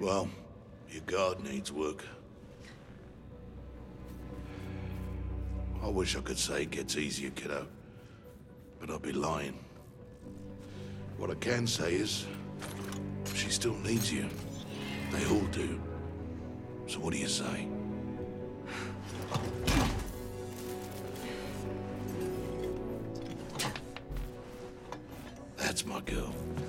Well, your guard needs work. I wish I could say it gets easier, kiddo. But I'd be lying. What I can say is, she still needs you. They all do. So what do you say? That's my girl.